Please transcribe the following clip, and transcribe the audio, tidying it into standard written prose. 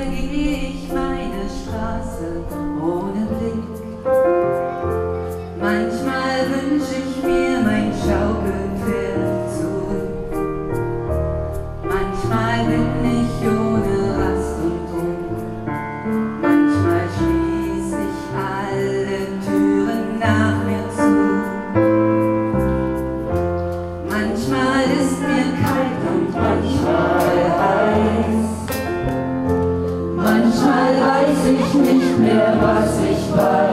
Manchmal gehe ich meine Straße ohne Blick. Manchmal wünsche ich mir mein Schaukelpferd zurück. Manchmal bin ich ohne Rast und Ruhe. Manchmal schließe ich alle Türen nach mir zu. Manchmal ist mir kalt und manchmal heiß. Manchmal weiß ich nicht mehr, was ich weiß.